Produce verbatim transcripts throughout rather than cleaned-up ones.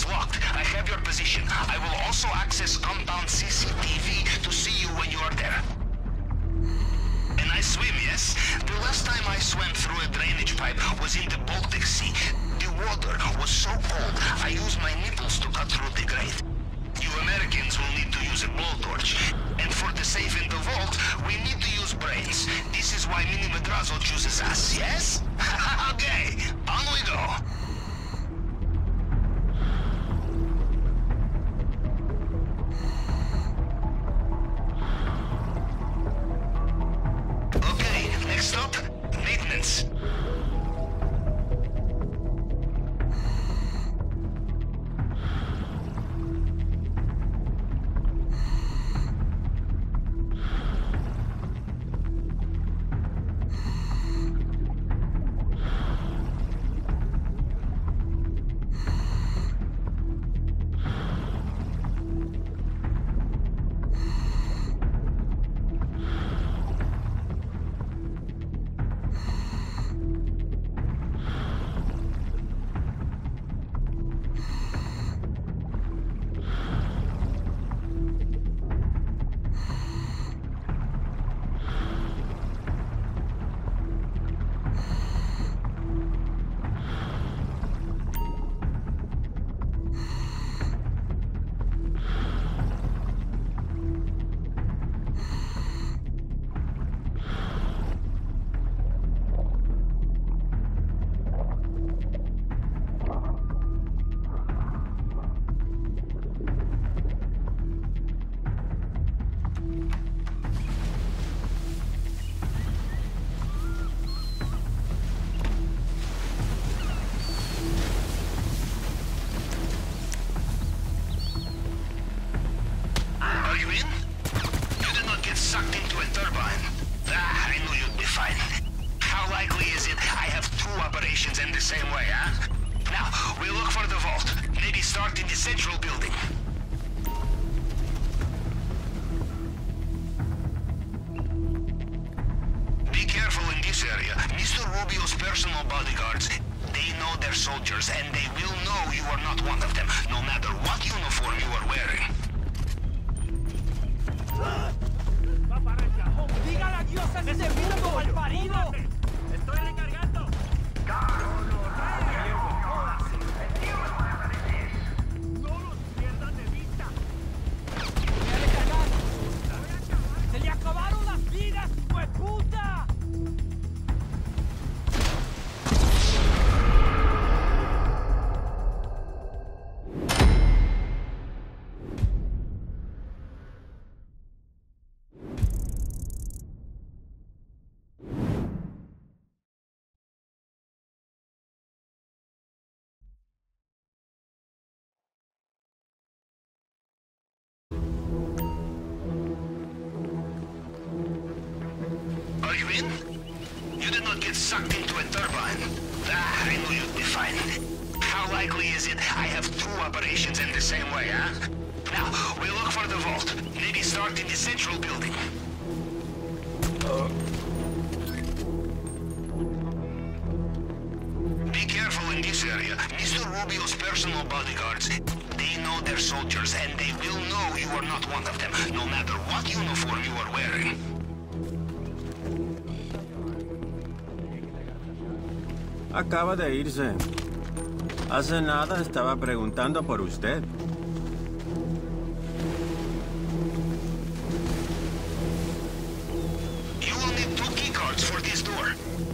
locked. I have your position. I will also access compound C C T V to see you when you are there. And I swim, yes? The last time I swam through a drainage pipe was in the Baltic Sea. The water was so cold, I used my nipples to cut through the grate. You Americans will need to use a blowtorch. And for the safe in the vault, we need to use brains. This is why Mini Madrazo chooses us, yes? Okay, on we go. Okay, next stop, maintenance. Soldiers, and they will know you are not one of them, no matter what uniform you are wearing. ¡Diga la diosa que se vino como al parido! ¡Estoy recargando! ¡No los pierdan de vista! ¡Voy a recargar! ¡Se le acabaron las vidas, pues puta! Are you in? You did not get sucked into a turbine. Ah, I knew you'd be fine. How likely is it I have two operations in the same way, huh? Now, we look for the vault. Maybe start in the central building. Uh. Be careful in this area. Mister Rubio's personal bodyguards, they know their soldiers, and they will know you are not one of them, no matter what uniform you are wearing. Acaba de irse. Hace nada estaba preguntando por usted. You will need two keycards for this door.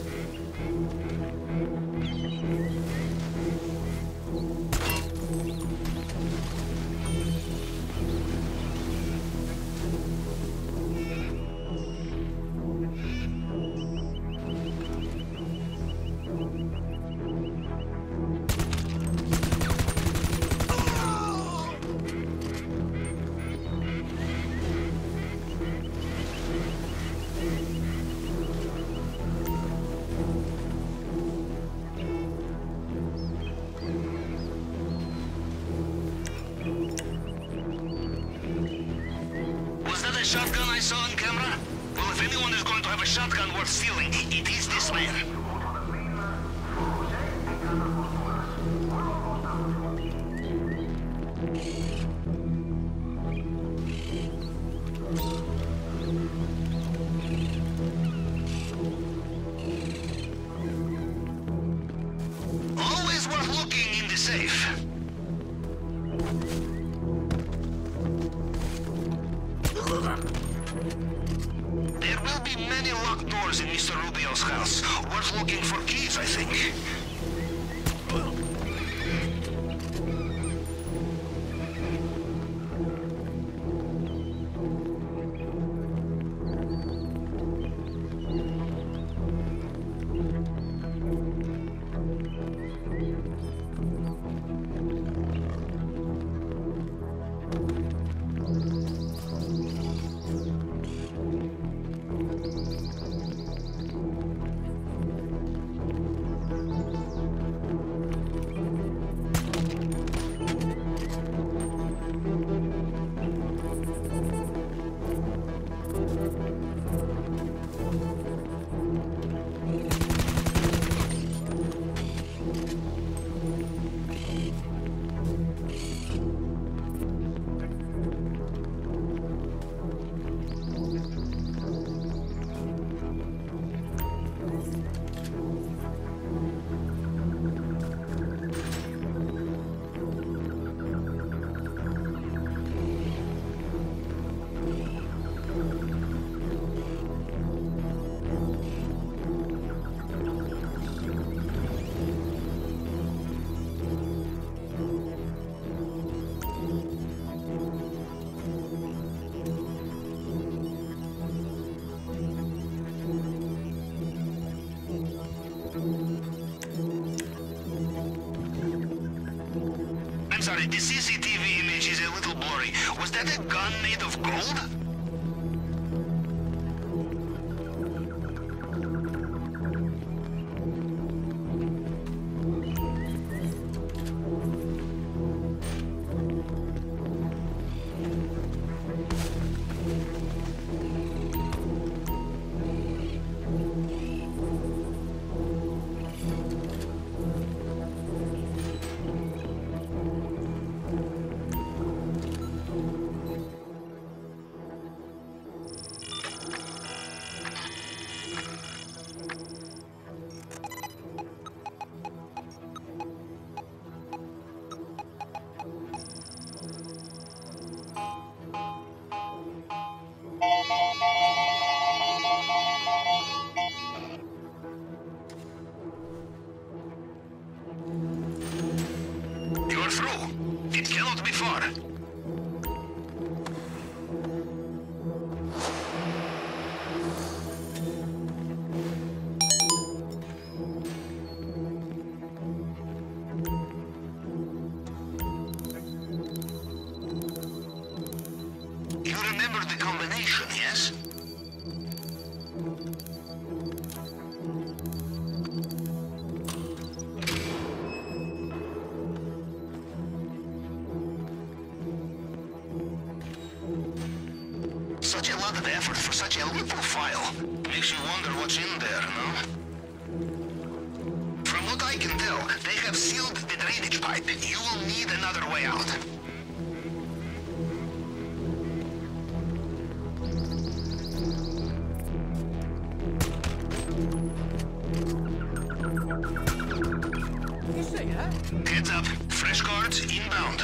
Shotgun I saw on camera? Well, if anyone is going to have a shotgun worth stealing, it is this man. safe. There will be many locked doors in Mister Rubio's house. Worth looking for keys, I think. I'm sorry, the C C T V image is a little blurry. Was that a gun made of gold? You're through. It cannot be far. You remember the combination, yes? Such a lot of effort for such a little file. Makes you wonder what's in there, no? From what I can tell, they have sealed the drainage pipe. You will need another way out. You say that? Heads up. Fresh cards inbound.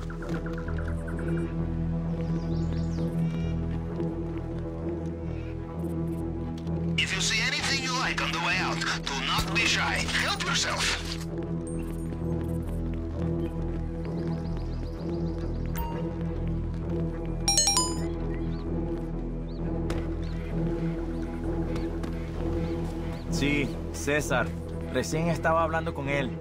If you see anything you like on the way out, do not be shy. Help yourself. Sí, César. Recién estaba hablando con él.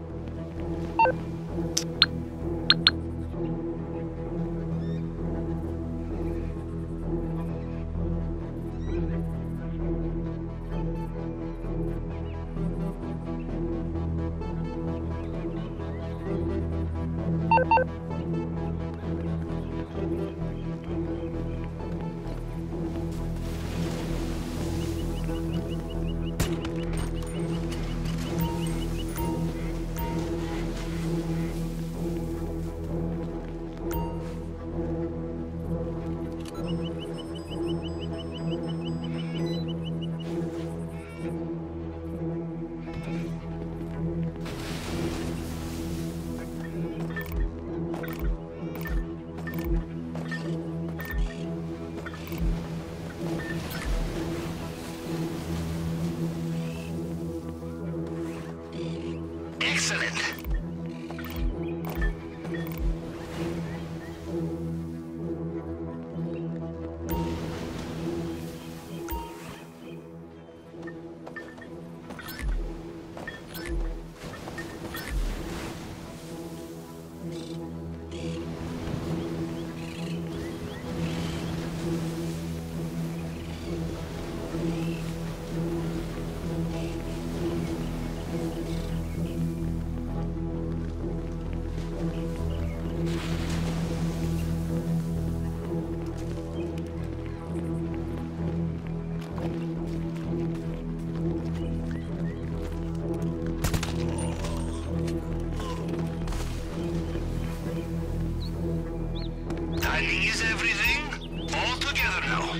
Timing is everything. All together now.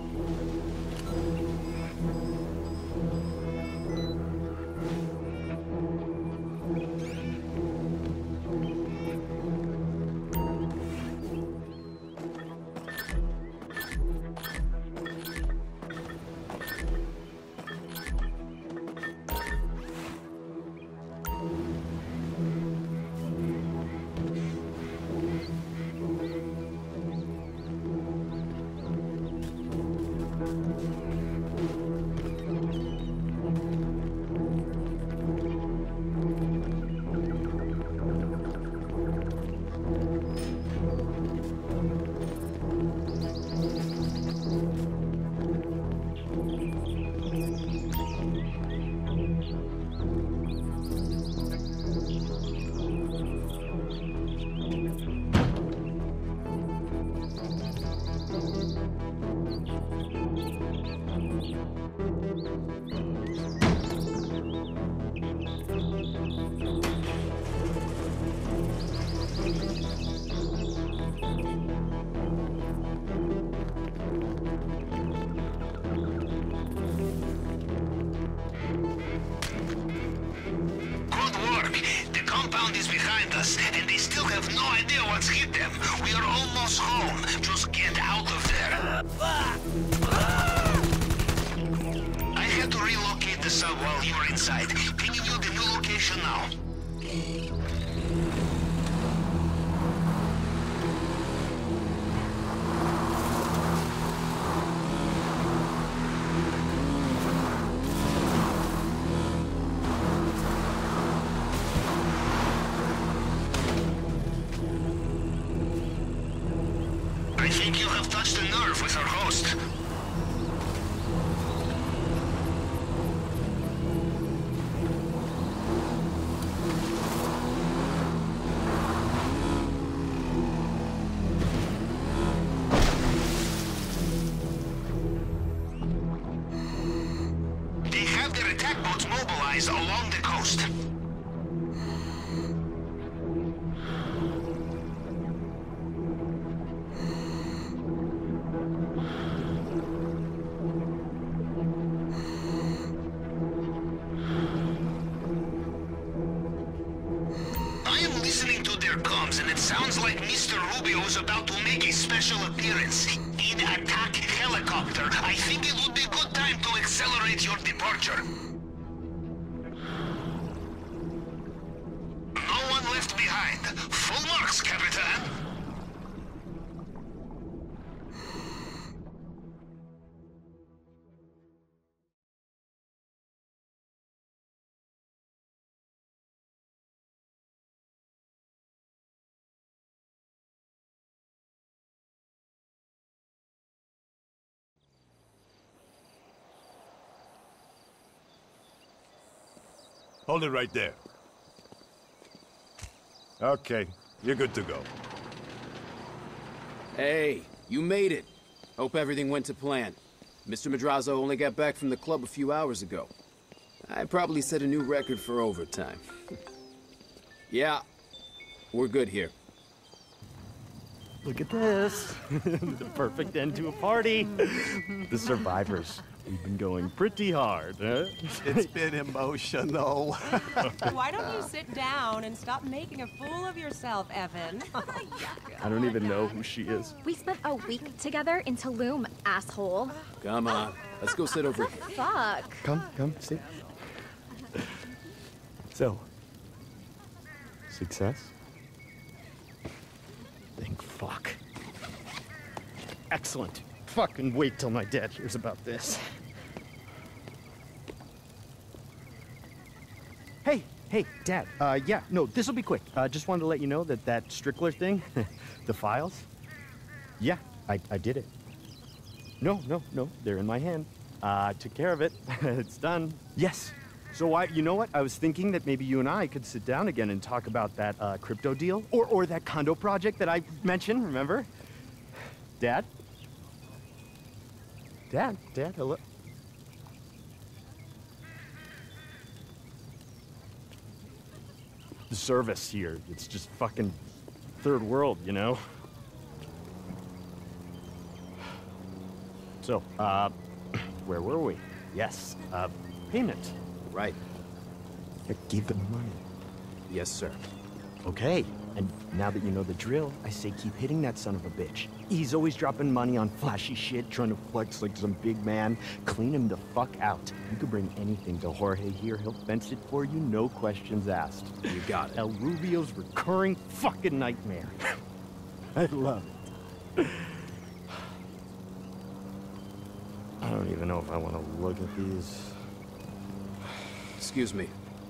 Is behind us, and they still have no idea what's hit them. We are almost home. Just get out of there. I had to relocate the sub while you were inside. Pinging you the new location now. I think you have touched a nerve with our host. They have their attack boats mobilized along the coast. Listening to their comms, and it sounds like Mister Rubio is about to make a special appearance in attack helicopter. I think it would be a good time to accelerate your departure. No one left behind. Full marks, Capitan. Hold it right there. Okay, you're good to go. Hey, you made it. Hope everything went to plan. Mister Madrazo only got back from the club a few hours ago. I probably set a new record for overtime. Yeah, we're good here. Look at this. The perfect end to a party. The survivors. We've been going pretty hard, huh? It's been emotional. Why don't you sit down and stop making a fool of yourself, Evan? I don't even know who she is. We spent a week together in Tulum, asshole. Come on, let's go sit over here. Fuck. Come, come, sit. So, success? Thank fuck. Excellent. Fucking wait till my dad hears about this. Hey, Hey, Dad. Uh, yeah, no, this will be quick. Uh, just wanted to let you know that that Strickler thing, the files, yeah, I, I did it. No, no, no, they're in my hand. Uh, I took care of it. It's done. Yes. So I, you know what? I was thinking that maybe you and I could sit down again and talk about that uh, crypto deal, or or that condo project that I mentioned. Remember, Dad? Dad, Dad, hello. The service here, it's just fucking third world, you know? So, uh, where were we? Yes, uh, payment. Right. I gave them money. Yes, sir. Okay, and now that you know the drill, I say keep hitting that son of a bitch. He's always dropping money on flashy shit, trying to flex like some big man. Clean him the fuck out. You could bring anything to Jorge here, he'll fence it for you, no questions asked. You got it. El Rubio's recurring fucking nightmare. I love it. I don't even know if I want to look at these. Excuse me.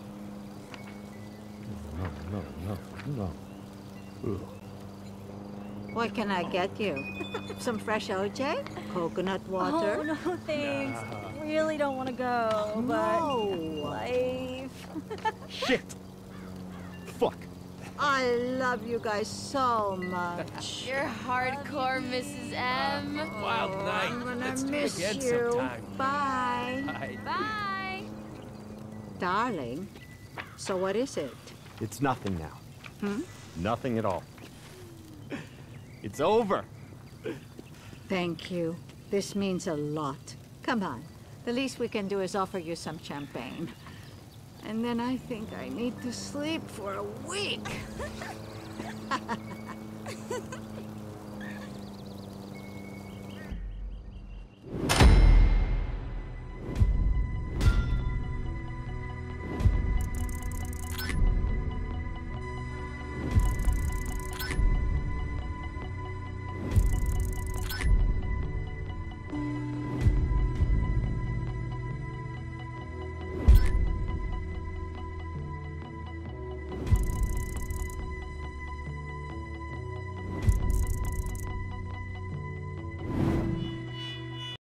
No, no, no, no. Ugh. What can I get you? Some fresh O J? Coconut water? Oh, no, thanks. Really don't want to go, but No. life. Shit! Fuck. I love you guys so much. You're hardcore, Missus M. Wild night. I'm gonna Let's do it miss again you. sometime. Bye. Bye. Bye. Darling, so what is it? It's nothing now. Hmm? Nothing at all. It's over. Thank you. This means a lot. Come on. The least we can do is offer you some champagne. And then I think I need to sleep for a week.